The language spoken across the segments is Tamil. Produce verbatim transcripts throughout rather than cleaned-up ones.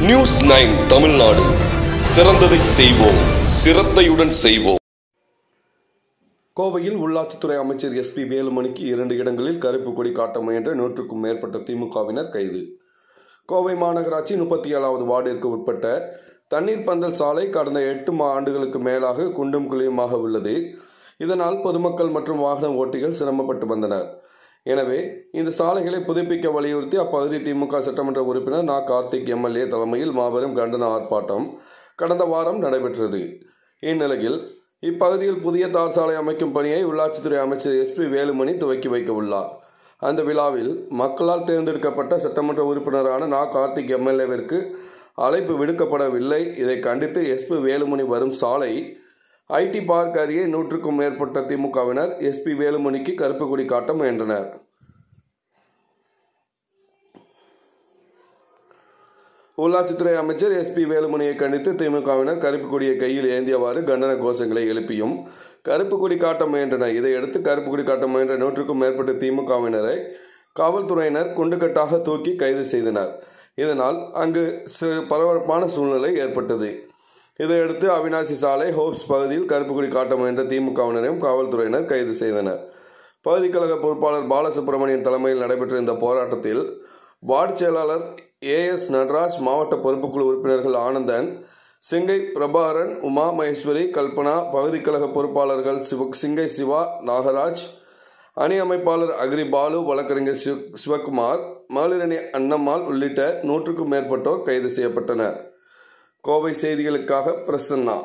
நியூஸ் நைன் தமிழ்நாடு, சிறந்ததை செய்வோம், சிரத்தையுடன் செய்வோம். கோவையில் உள்ளாட்சித்துறை அமைச்சர் எஸ் பி வேலுமணிக்கு இரண்டு இடங்களில் கருப்பு கொடி காட்ட முயன்ற நூற்றுக்கும் மேற்பட்ட திமுகவினர் கைது. கோவை மாநகராட்சி முப்பத்தி ஏழாவது வார்டிற்கு உட்பட்ட தண்ணீர் பந்தல் சாலை கடந்த எட்டு ஆண்டுகளுக்கு மேலாக குண்டும் குழியுமாக உள்ளது. இதனால் பொதுமக்கள் மற்றும் வாகன ஓட்டிகள் சிரமப்பட்டு வந்தனர். எனவே இந்த சாலைகளை புதுப்பிக்க வலியுறுத்தி அப்பகுதி திமுக சட்டமன்ற உறுப்பினர் நா கார்த்திக் எம்எல்ஏ தலைமையில் மாபெரும் கண்டன ஆர்ப்பாட்டம் கடந்த வாரம் நடைபெற்றது. இந்நிலையில் இப்பகுதியில் புதிய தார் சாலை அமைக்கும் பணியை உள்ளாட்சித்துறை அமைச்சர் எஸ் பி வேலுமணி துவக்கி வைக்க உள்ளார். அந்த விழாவில் மக்களால் தேர்ந்தெடுக்கப்பட்ட சட்டமன்ற உறுப்பினரான நா கார்த்திக் எம்எல்ஏவிற்கு அழைப்பு விடுக்கப்படவில்லை. இதை கண்டித்து எஸ் பி வேலுமணி வரும் சாலை ஐடி பார்க் அருகே நூற்றுக்கும் மேற்பட்ட திமுகவினர் எஸ் பி வேலுமணிக்கு கருப்பு கொடி காட்ட முயன்றனர். உள்ளாட்சித்துறை அமைச்சர் எஸ் பி வேலுமணியை கண்டித்து திமுகவினர் கருப்பு கொடியை கையில் ஏந்தியவாறு கண்டன கோஷங்களை எழுப்பியும் கருப்பு கொடி காட்ட முயன்றனர். இதையடுத்து கருப்பு கொடி காட்ட முயன்ற நூற்றுக்கும் மேற்பட்ட திமுகவினரை காவல்துறையினர் குண்டுக்கட்டாக தூக்கி கைது செய்தனர். இதனால் அங்கு பரபரப்பான சூழ்நிலை ஏற்பட்டது. இதையடுத்து அவினாசி சாலை ஹோப்ஸ் பகுதியில் கருப்பு கொடி காட்ட முயன்ற திமுகவினரையும் காவல்துறையினர் கைது செய்தனர். பகுதி கழக பொறுப்பாளர் பாலசுப்ரமணியன் தலைமையில் நடைபெற்ற இந்த போராட்டத்தில் வார்டு செயலாளர் ஏ எஸ் நடராஜ், மாவட்ட பொறுப்புக்குழு உறுப்பினர்கள் ஆனந்தன், சிங்கை பிரபாகரன், உமா மகேஸ்வரி, கல்பனா, பகுதி கழக பொறுப்பாளர்கள் சிங்கை சிவா, நாகராஜ், அணி அமைப்பாளர் அக்ரி பாலு, வழக்கறிஞர் சிவகுமார், மகளிரணி அன்னம்மாள் உள்ளிட்ட நூற்றுக்கும் மேற்பட்டோர் கைது செய்யப்பட்டனர். கோவை செய்திகளுக்காக பிரசன்னா.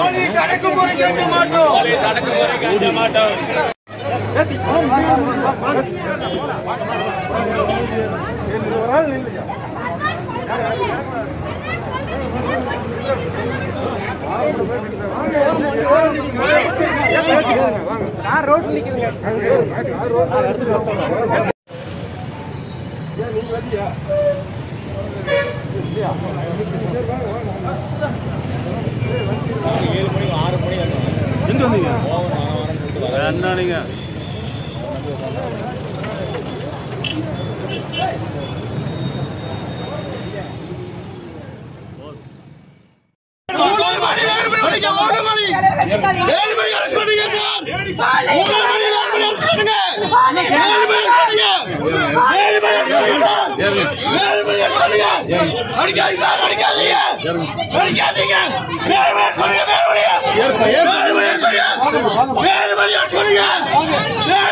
ஏழு மணி ஆறு மணி எங்க வந்தீங்க? என்ன நீங்க ஏற்ப